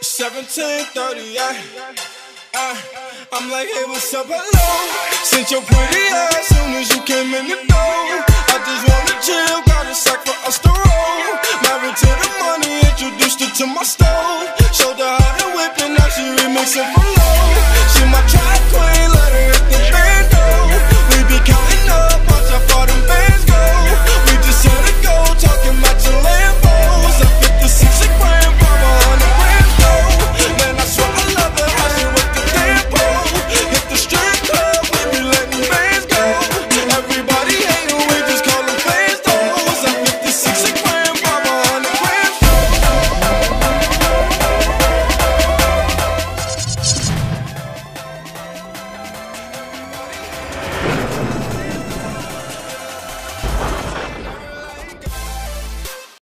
17:38. I'm like, hey, what's up, hello? Sent your pretty ass soon as you came in the door. I just wanna chill, got a sack for us to roll. Married to the money, introduced her to my stove. Showed her how to whip and now she remixing for